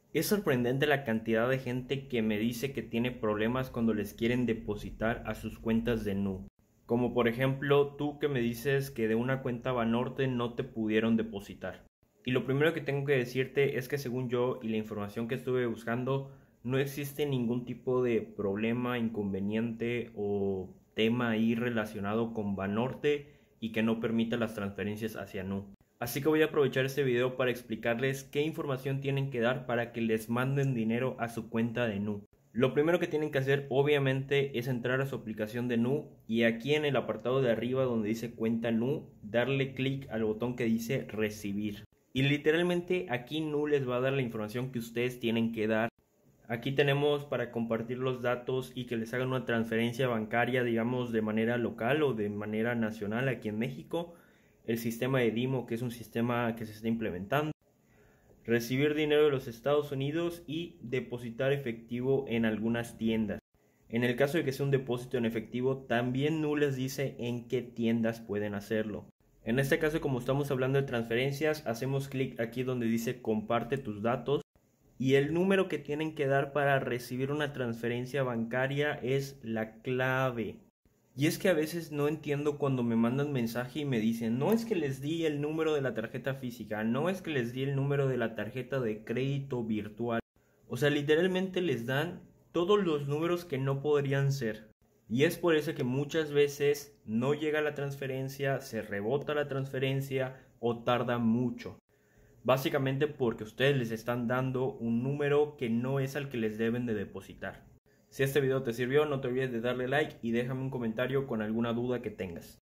Es sorprendente la cantidad de gente que me dice que tiene problemas cuando les quieren depositar a sus cuentas de Nu. Como por ejemplo, tú que me dices que de una cuenta Banorte no te pudieron depositar. Y lo primero que tengo que decirte es que según yo y la información que estuve buscando, no existe ningún tipo de problema, inconveniente o tema ahí relacionado con Banorte y que no permita las transferencias hacia Nu. Así que voy a aprovechar este video para explicarles qué información tienen que dar para que les manden dinero a su cuenta de Nu. Lo primero que tienen que hacer obviamente es entrar a su aplicación de Nu y aquí en el apartado de arriba donde dice cuenta Nu, darle clic al botón que dice recibir. Y literalmente aquí Nu les va a dar la información que ustedes tienen que dar. Aquí tenemos para compartir los datos y que les hagan una transferencia bancaria, digamos, de manera local o de manera nacional aquí en México. El sistema de Dimo, que es un sistema que se está implementando. Recibir dinero de los Estados Unidos y depositar efectivo en algunas tiendas. En el caso de que sea un depósito en efectivo, también Nu les dice en qué tiendas pueden hacerlo. En este caso, como estamos hablando de transferencias, hacemos clic aquí donde dice comparte tus datos. Y el número que tienen que dar para recibir una transferencia bancaria es la clave. Y es que a veces no entiendo cuando me mandan mensaje y me dicen, no es que les di el número de la tarjeta física, no es que les di el número de la tarjeta de crédito virtual. O sea, literalmente les dan todos los números que no podrían ser. Y es por eso que muchas veces no llega la transferencia, se rebota la transferencia o tarda mucho. Básicamente porque ustedes les están dando un número que no es al que les deben de depositar. Si este video te sirvió, no te olvides de darle like y déjame un comentario con alguna duda que tengas.